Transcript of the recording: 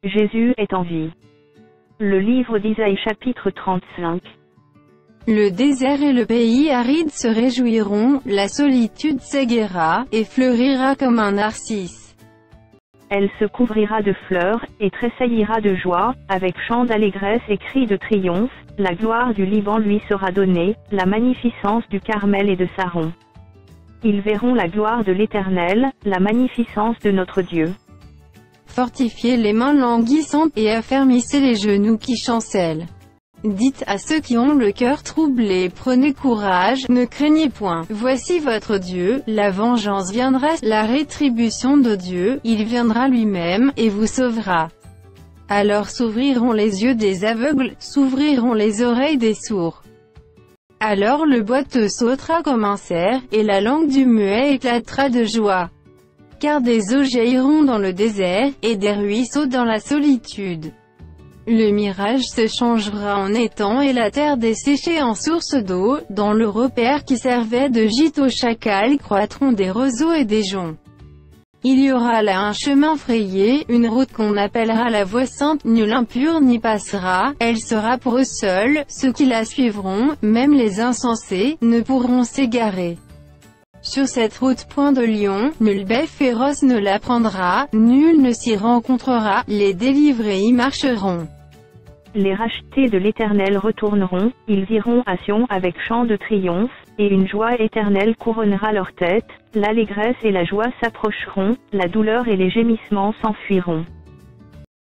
Jésus est en vie. Le livre d'Isaïe chapitre 35. Le désert et le pays aride se réjouiront, la solitude s'égaira, et fleurira comme un narcisse. Elle se couvrira de fleurs, et tressaillira de joie, avec chants d'allégresse et cris de triomphe. La gloire du Liban lui sera donnée, la magnificence du Carmel et de Saron. Ils verront la gloire de l'Éternel, la magnificence de notre Dieu. Fortifiez les mains languissantes, et affermissez les genoux qui chancellent. Dites à ceux qui ont le cœur troublé, prenez courage, ne craignez point. Voici votre Dieu, la vengeance viendra, la rétribution de Dieu, il viendra lui-même, et vous sauvera. Alors s'ouvriront les yeux des aveugles, s'ouvriront les oreilles des sourds. Alors le boiteux sautera comme un cerf, et la langue du muet éclatera de joie. Car des eaux jailliront dans le désert, et des ruisseaux dans la solitude. Le mirage se changera en étang et la terre desséchée en source d'eau. Dans le repère qui servait de gîte aux chacals croîtront des roseaux et des joncs. Il y aura là un chemin frayé, une route qu'on appellera la voie sainte, nul impur n'y passera, elle sera pour eux seuls, ceux qui la suivront, même les insensés, ne pourront s'égarer. Sur cette route point de lion, nul bête féroce ne la prendra, nul ne s'y rencontrera, les délivrés y marcheront. Les rachetés de l'Éternel retourneront, ils iront à Sion avec chant de triomphe, et une joie éternelle couronnera leur tête, l'allégresse et la joie s'approcheront, la douleur et les gémissements s'enfuiront.